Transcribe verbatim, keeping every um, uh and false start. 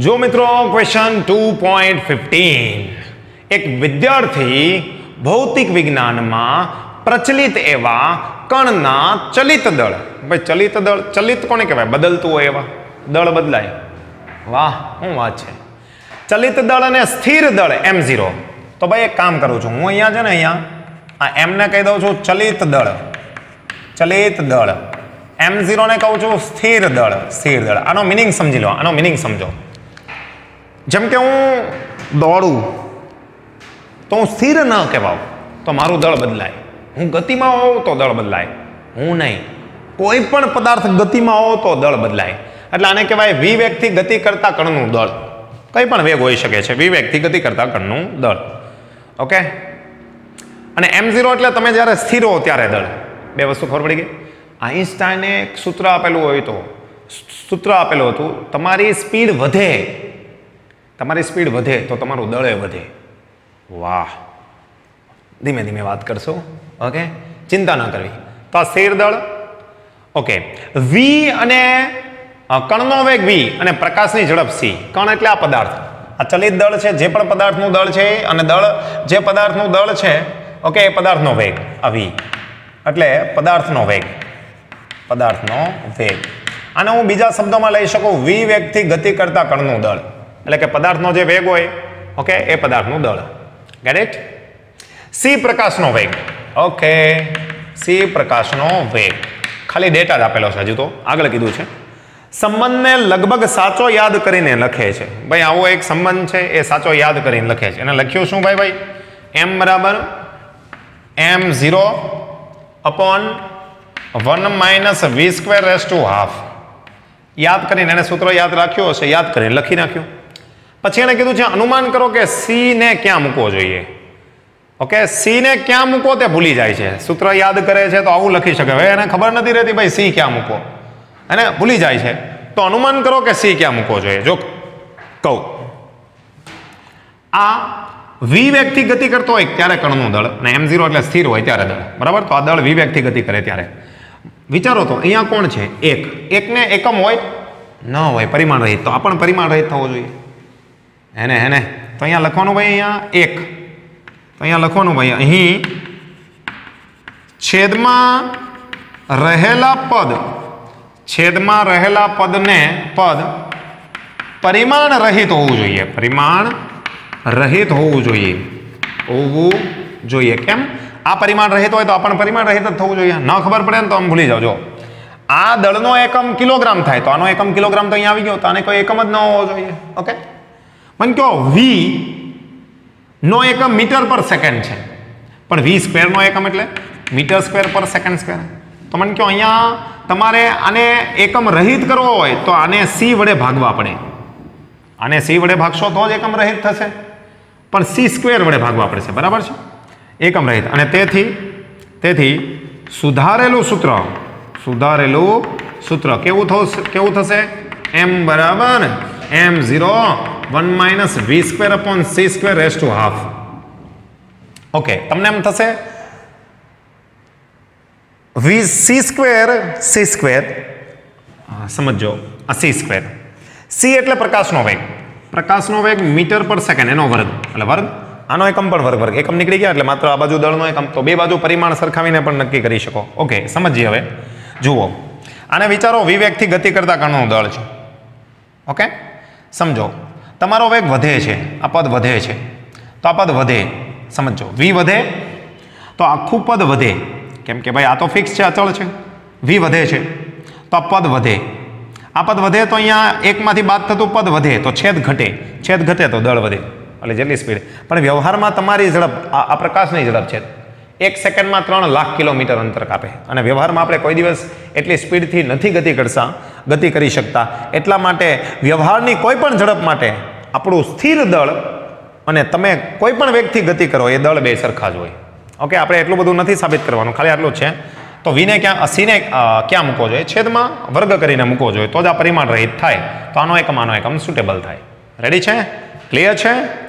જો મિત્રો question two point fifteen, એક વિદ્યાર્થી ભૌતિક વિજ્ઞાનમાં પ્રચલિત એવા કણના ચલિત દળ, ભાઈ ચલિત દળ, ચલિત કોને કહેવાય? બદલતું હોય એવા, દળ બદલાય. વાહ, શું વાત છે. ચલિત દળ અને સ્થિર દળ એમ ઝીરો. તો ભાઈ એક કામ કરું છું હું, અહીંયા છે ને અહીંયા આ એમને કહી દઉં છું ચલિત દળ, ચલિત દળ. એમ ઝીરો ને કહું છું સ્થિર દળ, સ્થિર દળ. આનો મિનિંગ સમજી લો, આનો મિનિંગ સમજો. જેમ કે હું દોડું તો હું સ્થિર ન કહેવાઉં તો મારું દળ બદલાય. હું ગતિમાં હોઉં તો દળ બદલાય, હું નહીં. કોઈ પણ પદાર્થ ગતિમાં હોવ તો દળ બદલાય. એટલે આને કહેવાય વિવેગથી ગતિ કરતા કણનું દળ. કંઈ પણ વેગ હોઈ શકે છે, વિવેગથી ગતિ કરતા કણનું દળ. ઓકે. અને એમ ઝીરો એટલે તમે જ્યારે સ્થિર હો ત્યારે દળ. બે વસ્તુ ખબર પડી ગઈ. આઈન્સ્ટાઈને એક સૂત્ર આપેલું હોય તો સૂત્ર આપેલું હતું, તમારી સ્પીડ વધે, તમારી સ્પીડ વધે તો તમારું દળે વધે. વાહ, ધીમે ધીમે વાત કરશો. ઓકે, ચિંતા ન કરવી. તો આ સ્થિર દળ. ઓકે, વી અને કણનો વેગ વી અને પ્રકાશની ઝડપ સી. કણ એટલે આ પદાર્થ, આ ચલિત દળ છે. જે પણ પદાર્થનું દળ છે અને દળ જે પદાર્થનું દળ છે, ઓકે, એ પદાર્થનો વેગ આ વી, એટલે પદાર્થનો વેગ, પદાર્થનો વેગ. આને હું બીજા શબ્દોમાં લઈ શકું, વી વેગથી ગતિ કરતા કણનું દળ, એટલે કે પદાર્થનો જે વેગ હોય, ઓકે, એ પદાર્થનું દળ. Get it? સી પ્રકાશનો વેગ. ઓકે, સી પ્રકાશનો વેગ. ખાલી ડેટા જ આપેલો છે, હજુ તો આગળ કીધું છે. સંબંધને લગભગ સાચો યાદ કરીને લખે છે. ભાઈ આવો એક સંબંધ છે, એ સાચો યાદ કરીને લખે છે. એને લખ્યું શું ભાઈ? ભાઈ એમ બરાબર M zero upon one minus v square raise to half. યાદ કરીને એને સૂત્ર યાદ રાખ્યું હશે, યાદ કરીને લખી નાખ્યું. પછી એને કીધું છે અનુમાન કરો કે સી ને ક્યાં મૂકવો જોઈએ. ઓકે, સી ને ક્યાં મૂકો તે ભૂલી જાય છે. સૂત્ર યાદ કરે છે તો આવું લખી શકે. હવે એને ખબર નથી રહેતી ભાઈ સી ક્યાં મૂકો, એને ભૂલી જાય છે. તો અનુમાન કરો કે સી ક્યાં મૂકવો જોઈએ. જો કહું, આ વી વેગથી ગતિ કરતો હોય ત્યારે કણનું દળ, અને એમ ઝીરો એટલે સ્થિર હોય ત્યારે દળ. બરાબર? તો આ દળ વી વેગથી ગતિ કરે ત્યારે. વિચારો તો અહીંયા કોણ છે? એક. એકને એકમ હોય ન હોય, પરિમાણ રહિત. તો આ પણ પરિમાણ રહિત થવો જોઈએ. એને હેને તો અહીંયા લખવાનું ભાઈ, અહીંયા એક. તો અહીંયા લખવાનું ભાઈ, અહીં છેદમાં રહેલા પદ, છેદમાં રહેલા પદને પદ પરિમાણ રહિત હોવું જોઈએ. પરિમાણ રહિત હોવું જોઈએ, હોવું જોઈએ. કેમ? આ પરિમાણ રહિત હોય તો આ પણ પરિમાણ રહિત જ થવું જોઈએ. ન ખબર પડે ને તો આમ ભૂલી જાઓ. જો આ દળનો એકમ કિલોગ્રામ થાય તો આનો એકમ કિલોગ્રામ તો અહીંયા આવી ગયો, તો આને કોઈ એકમ જ ન હોવો જોઈએ. ઓકે, મને કહો વી નો એકમ મીટર પર સેકન્ડ છે, પણ વી સ્ક્વેર નો એકમ એટલે metre square per second square. તો મને કહો અહીંયા તમારે આને એકમ રહિત કરવો હોય તો આને સી વડે ભાગવા પડે. આને સી વડે ભાગશો તો જ એકમ રહિત થશે, પણ સી સ્ક્વેર વડે ભાગવા પડશે. બરાબર છે? એકમ રહિત. અને તેથી તેથી સુધારેલું સૂત્ર, સુધારેલું સૂત્ર કેવું થશે? કેવું થશે? એમ બરાબર M zero one minus v square upon c square raise to half. Okay, તમને એમ થશે v c square, c square સમજો, આ સી સ્ક્વેર. સી એટલે પ્રકાશનો વેગ, પ્રકાશનો વેગ મીટર પર સેકન્ડ, એનો વર્ગ એટલે વર્ગ. આનો એકમ પણ વર્ગ, વર્ગ એકમ નીકળી ગયા એટલે માત્ર આ બાજુ દળનો એકમ. તો બે બાજુ પરિમાણ સરખાવીને પણ નક્કી કરી શકો. ઓકે, સમજીએ હવે. જુઓ, આને વિચારો વિવેગથી ગતિ કરતા કણનું દળ છે. ઓકે, સમજો તમારો વેગ વધે છે, આ પદ વધે છે, તો આ પદ વધે. સમજો, વી વધે તો આખું પદ વધે. કેમ કે ભાઈ આ તો ફિક્સ છે, અચળ છે. વી વધે છે તો આ પદ વધે. આ પદ વધે તો અહીંયા એકમાંથી બાદ થતું પદ વધે તો છેદ ઘટે, છેદ ઘટે તો દળ વધે. એટલે જેટલી સ્પીડ. પણ વ્યવહારમાં તમારી ઝડપ આ પ્રકાશની ઝડપ છે, એક સેકન્ડમાં ત્રણ લાખ કિલોમીટર અંતર કાપે. અને વ્યવહારમાં આપણે કોઈ દિવસ એટલી સ્પીડથી નથી ગતિ કરતા, ગતિ કરી શકતા. એટલા માટે વ્યવહારની કોઈ પણ ઝડપ માટે આપણું સ્થિર દળ અને તમે કોઈ પણ વેગથી ગતિ કરો એ દળ બે સરખા જ હોય. ઓકે, આપણે એટલું બધું નથી સાબિત કરવાનું, ખાલી આટલું જ છે. તો વીને ક્યાં, સીને ક્યાં મૂકવો જોઈએ? છેદમાં વર્ગ કરીને મૂકવો જોઈએ, તો જ આ પરિમાણ રહિત થાય. તો આનો એકમ આનો એકમ સુટેબલ થાય. રેડી છે? ક્લિયર છે?